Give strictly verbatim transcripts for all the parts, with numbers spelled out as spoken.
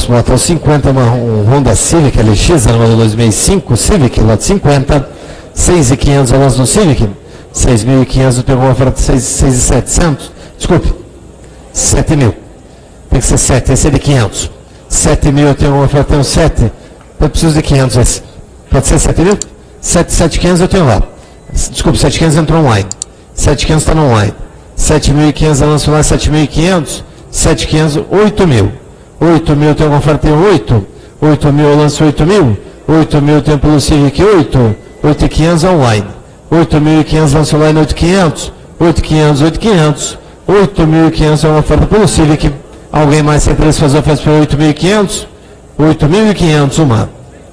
Próximo lote é o cinquenta, uma, um Honda Civic L X, ano dois mil e cinco, Civic, lote cinquenta, seis mil e quinhentos ao lance no Civic, seis mil e quinhentos pegou uma oferta de seis mil e setecentos, desculpe, sete mil, tem que ser sete, esse é de quinhentos, sete mil eu tenho uma oferta, tenho sete, eu preciso de quinhentos esse, pode ser sete mil? sete mil e quinhentos eu tenho lá, desculpe, sete mil e quinhentos entrou online, sete mil e quinhentos está no online, sete mil e quinhentos ao lance no online, sete mil e quinhentos, sete mil e quinhentos, oito mil. oito mil tem uma oferta, tem oito. oito mil eu lanço oito mil. oito mil tem pelo Civic oito. oito mil e quinhentos online. oito mil e quinhentos lanço online oito mil e quinhentos. oito mil e quinhentos, oito mil e quinhentos. oito mil e quinhentos é uma oferta pelo Civic. Alguém mais tem interesse fazer oferta por oito mil e quinhentos? oito mil e quinhentos, uma.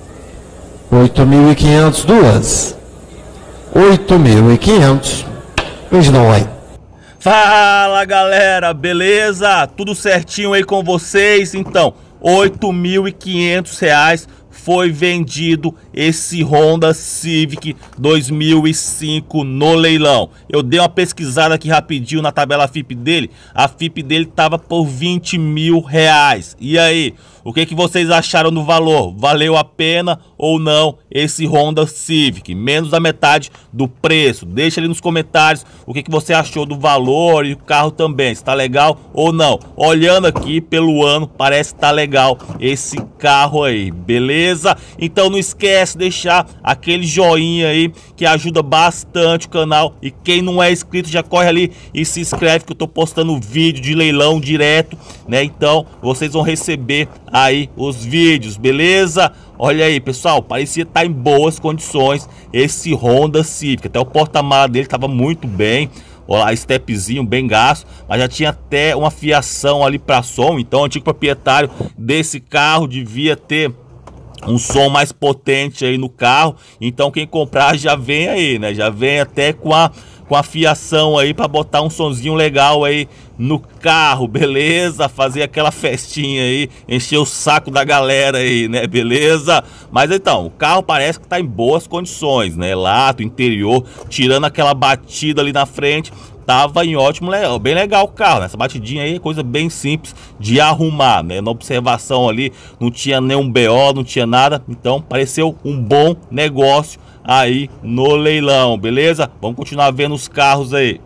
oito mil e quinhentos, duas. oito mil e quinhentos. Veja no online. Fala galera, beleza? Tudo certinho aí com vocês? Então, oito mil e quinhentos reais foi vendido esse Honda Civic dois mil e cinco no leilão. Eu dei uma pesquisada aqui rapidinho na tabela F I P dele. A F I P dele tava por vinte mil reais. E aí, o que que vocês acharam do valor? Valeu a pena ou não esse Honda Civic? Menos da metade do preço. Deixa ali nos comentários o que que você achou do valor e o carro também. Se tá legal ou não. Olhando aqui pelo ano, parece que tá legal esse carro aí, beleza? Então não esquece de deixar aquele joinha aí que ajuda bastante o canal. E quem não é inscrito já corre ali e se inscreve, que eu tô postando vídeo de leilão direto, né? Então vocês vão receber aí os vídeos, beleza? Olha aí, pessoal, parecia estar em boas condições esse Honda Civic. Até o porta-mala dele estava muito bem. Olha, stepzinho bem gasto, mas já tinha até uma fiação ali para som. Então o antigo proprietário desse carro devia ter um som mais potente aí no carro. Então quem comprar já vem aí, né? Já vem até com a com a fiação aí para botar um sonzinho legal aí no carro, beleza? Fazer aquela festinha aí, encher o saco da galera aí, né? Beleza? Mas então, o carro parece que tá em boas condições, né? Lato, interior, tirando aquela batida ali na frente, tava em ótimo, bem legal o carro, né? Essa batidinha aí é coisa bem simples de arrumar, né? Na observação ali não tinha nenhum B O, não tinha nada, então pareceu um bom negócio aí no leilão, beleza? Vamos continuar vendo os carros aí.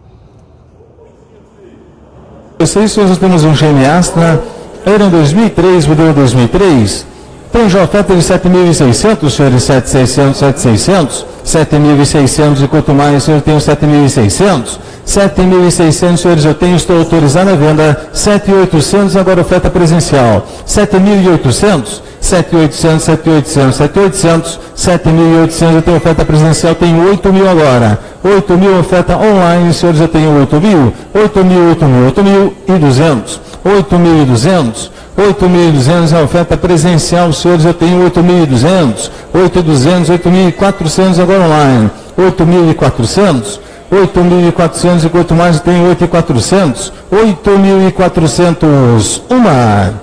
Vocês nós temos um G M Astra, era em dois mil e três, modelo dois mil e três. Tem já oferta de sete mil e seiscentos, senhores, sete mil e seiscentos, sete mil e seiscentos, sete mil e seiscentos, e quanto mais, senhor, eu tenho sete mil e seiscentos, sete mil e seiscentos, senhores, eu tenho, estou autorizado a venda, sete mil e oitocentos, agora oferta presencial, sete mil e oitocentos, sete mil e oitocentos, sete mil e oitocentos, sete mil e oitocentos, sete mil e oitocentos, eu tenho oferta presencial, tenho oito mil agora, oito mil oferta online, senhores, eu tenho oito mil, oito mil, oito mil, oito mil e duzentos, oito mil e duzentos, oito mil e duzentos, a oferta presencial, senhores, eu tenho oito mil e duzentos, oito mil e duzentos, oito mil e quatrocentos agora online, oito mil e quatrocentos, oito mil e quatrocentos, e quanto mais eu tenho oito mil e quatrocentos, oito mil e quatrocentos, uma,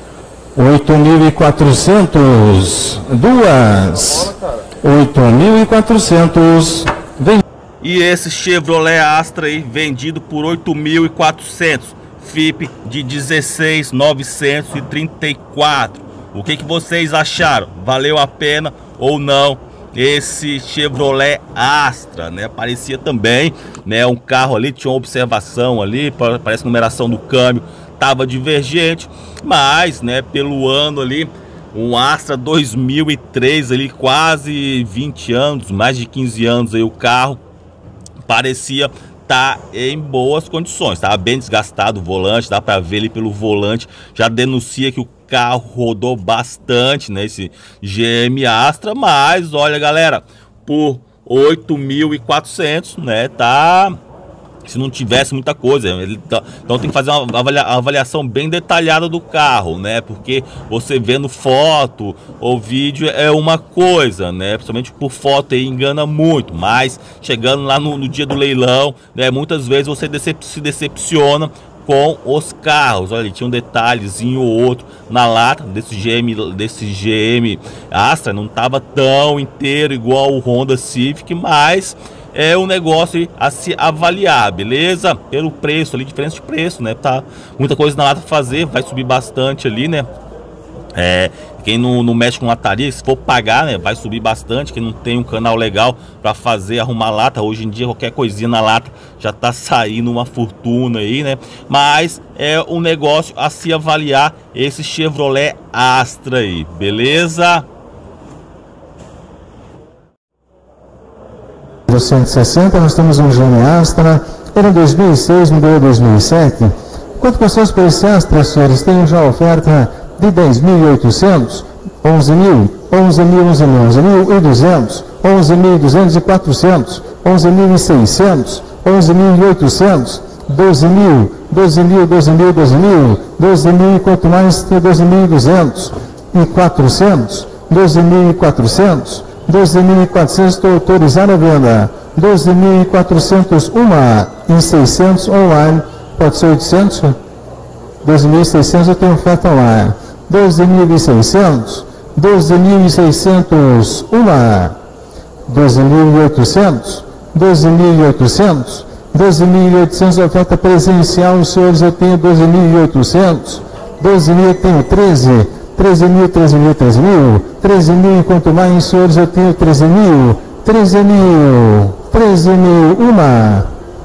oito mil e quatrocentos, duas, oito mil e quatrocentos, vem. E esse Chevrolet Astra aí vendido por oito mil e quatrocentos, F I P de dezesseis mil novecentos e trinta e quatro. O que que vocês acharam? Valeu a pena ou não esse Chevrolet Astra, né? Parecia também, né, um carro ali, tinha uma observação ali, parece que a numeração do câmbio tava divergente, mas, né, pelo ano ali, um Astra dois mil e três ali, quase vinte anos, mais de quinze anos aí o carro, parecia tá em boas condições, tá bem desgastado o volante, dá para ver ali pelo volante, já denuncia que o carro rodou bastante, né, esse G M Astra, mas olha galera, por oito mil e quatrocentos, né, tá, se não tivesse muita coisa, ele tá, então tem que fazer uma avaliação bem detalhada do carro, né, porque você vendo foto ou vídeo é uma coisa, né, principalmente por foto aí engana muito, mas chegando lá no, no dia do leilão, né, muitas vezes você decep se decepciona com os carros. Olha, tinha um detalhezinho ou outro na lata desse G M, desse G M Astra, não tava tão inteiro igual o Honda Civic, mas é um negócio a se avaliar, beleza? Pelo preço ali, diferença de preço, né? Tá muita coisa na lata pra fazer, vai subir bastante ali, né? É, quem não, não mexe com lataria, se for pagar, né, vai subir bastante. Quem não tem um canal legal para fazer, arrumar lata, hoje em dia qualquer coisinha na lata já tá saindo uma fortuna aí, né? Mas é um negócio a se avaliar esse Chevrolet Astra aí, beleza? cento e sessenta, nós temos um Gênio Astra, era dois mil e seis, modelo dois mil e sete. Quanto custamos por esse Astra, senhores? Tem já a oferta de dez mil e oitocentos, onze mil, onze mil, onze mil, onze mil e duzentos, onze mil e duzentos e quatrocentos, onze mil e seiscentos, onze mil e oitocentos, doze mil, doze mil, doze mil, doze mil, doze mil e quanto mais, doze mil e duzentos e quatrocentos, doze mil e quatrocentos, doze mil e quatrocentos, estou autorizado a venda, doze mil e quatrocentos, uma e seiscentos online, pode ser oitocentos, doze mil e seiscentos eu tenho oferta online, doze mil e seiscentos, doze mil e seiscentos, uma, doze mil e oitocentos, doze mil e oitocentos, doze mil e oitocentos oferta presencial, os senhores eu tenho doze mil e oitocentos, doze mil eu tenho treze, treze mil, treze mil, treze mil, treze mil e quanto mais, senhores eu tenho treze mil, treze mil, treze mil, uma,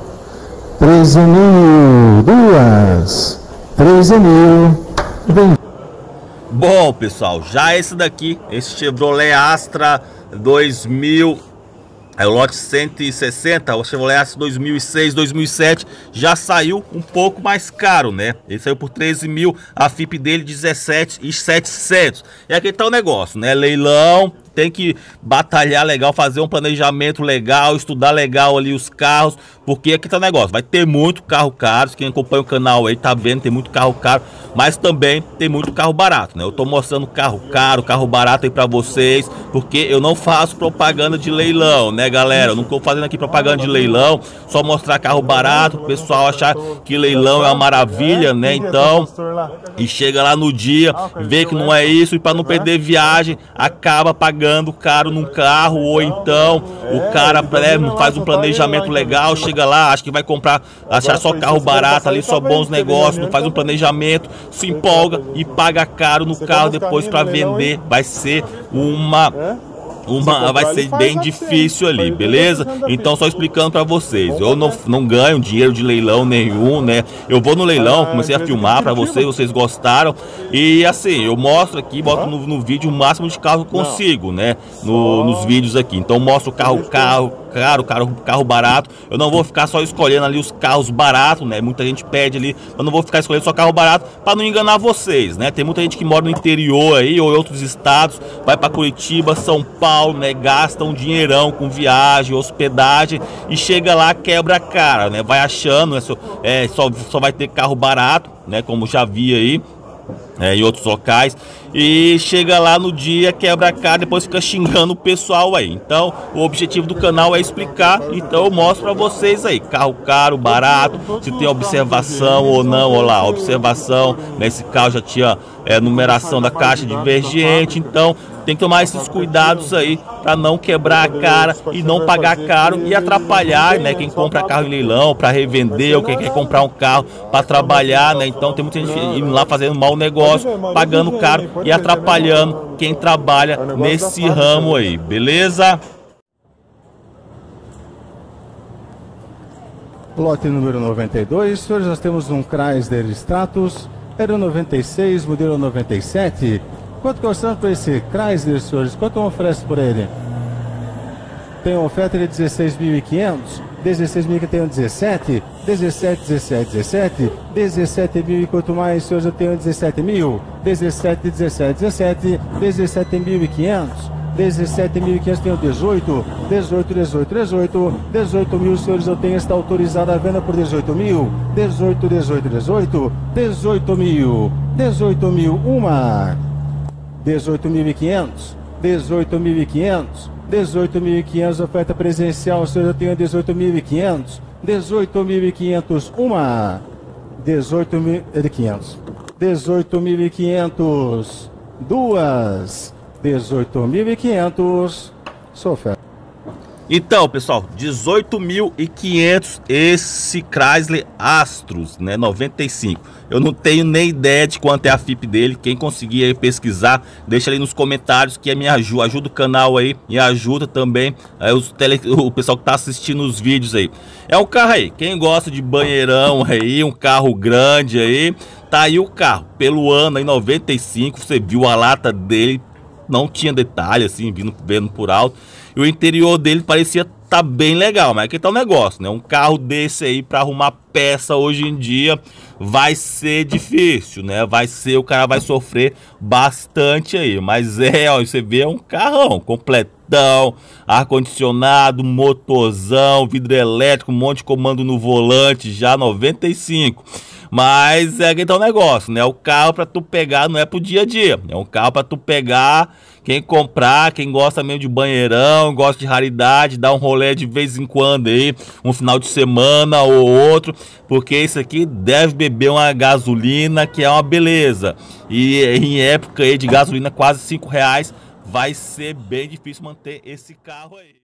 treze mil, duas, treze mil, vem. Bom, pessoal, já esse daqui, esse Chevrolet Astra dois mil, é o lote cento e sessenta, o Chevrolet Astra dois mil e seis, dois mil e sete, já saiu um pouco mais caro, né? Ele saiu por treze mil, a F I P dele dezessete mil e setecentos. E aqui tá o negócio, né? Leilão, tem que batalhar legal, fazer um planejamento legal, estudar legal ali os carros, porque aqui tá o negócio, vai ter muito carro caro, quem acompanha o canal aí tá vendo, tem muito carro caro, mas também tem muito carro barato, né? Eu tô mostrando carro caro, carro barato aí pra vocês, porque eu não faço propaganda de leilão, né, galera? Eu não tô fazendo aqui propaganda de leilão, só mostrar carro barato, o pessoal achar que leilão é uma maravilha, né? Então, e chega lá no dia, vê que não é isso, e pra não perder viagem, acaba pagando caro num carro, ou então o cara é, faz um planejamento legal, chega lá, acha que vai comprar, achar só carro barato ali, só bons negócios, não faz um planejamento, se empolga e paga caro no carro depois para vender, vai ser uma Uma, vai ser bem difícil ali, beleza? Então só explicando pra vocês, eu não, não ganho dinheiro de leilão nenhum, né? Eu vou no leilão, comecei a filmar pra vocês, vocês gostaram. E assim, eu mostro aqui, boto no, no vídeo o máximo de carro que consigo, né? No, nos vídeos aqui, então mostro o carro, carro caro, carro, carro barato. Eu não vou ficar só escolhendo ali os carros baratos, né? Muita gente pede ali, eu não vou ficar escolhendo só carro barato para não enganar vocês, né? Tem muita gente que mora no interior aí ou em outros estados, vai para Curitiba, São Paulo, né? Gasta um dinheirão com viagem, hospedagem e chega lá, quebra a cara, né? Vai achando, né? Só, é, só, só vai ter carro barato, né? Como já vi aí. É, em outros locais, e chega lá no dia, quebra a cara, depois fica xingando o pessoal aí. Então o objetivo do canal é explicar, então eu mostro pra vocês aí, carro caro, barato, se tem observação ou não. Olha lá, observação, nesse carro já tinha é, numeração da caixa divergente, então tem que tomar esses cuidados aí para não quebrar a cara e não pagar caro e atrapalhar, né, quem compra carro em leilão para revender ou quem quer comprar um carro para trabalhar, né? Então tem muita gente indo lá fazendo mau negócio, pagando caro e atrapalhando quem trabalha nesse ramo aí, beleza? Lote número noventa e dois, senhores, nós temos um Chrysler Stratus, era noventa e seis, modelo noventa e sete. Quanto que orçamos para esse Chrysler, senhores? Quanto oferece por ele? Tem uma oferta de dezesseis mil e quinhentos, dezesseis mil que tem dezessete, dezessete, dezessete, dezessete, dezessete mil e quanto mais, senhores, eu tenho dezessete mil, dezessete, dezessete, dezessete, dezessete mil e quinhentos, dezessete mil e quinhentos, tenho dezoito, dezoito, dezoito, dezoito, dezoito mil, senhores, eu tenho, está autorizada a venda por dezoito mil, dezoito, dezoito, dezoito, dezoito mil, dezoito mil, uma, dezoito mil e quinhentos, dezoito mil e quinhentos, dezoito mil e quinhentos, oferta presencial, senhor, eu tenho dezoito mil e quinhentos, dezoito mil e quinhentos, uma, dezoito mil e quinhentos, dezoito mil e quinhentos, duas, dezoito mil e quinhentos, sua oferta. Então, pessoal, dezoito mil e quinhentos esse Chrysler Astros, né, noventa e cinco. Eu não tenho nem ideia de quanto é a F I P dele. Quem conseguir aí pesquisar, deixa aí nos comentários que me ajuda, ajuda o canal aí e ajuda também aí os tele, o pessoal que tá assistindo os vídeos aí. É um carro aí, quem gosta de banheirão aí, um carro grande aí, tá aí o carro. Pelo ano aí, noventa e cinco, você viu a lata dele, não tinha detalhe assim, vindo, vendo por alto. E o interior dele parecia tá bem legal, mas aqui tá um negócio, né? Um carro desse aí para arrumar peça hoje em dia vai ser difícil, né? Vai ser, o cara vai sofrer bastante aí. Mas é, ó, você vê, é um carrão completão, ar-condicionado, motorzão, vidro elétrico, um monte de comando no volante, já noventa e cinco. Mas é que tá um negócio, né? O carro para tu pegar não é pro dia a dia. É um carro para tu pegar, quem comprar, quem gosta mesmo de banheirão, gosta de raridade, dá um rolê de vez em quando aí, um final de semana ou outro, porque isso aqui deve beber uma gasolina que é uma beleza. E em época aí de gasolina quase cinco reais, vai ser bem difícil manter esse carro aí.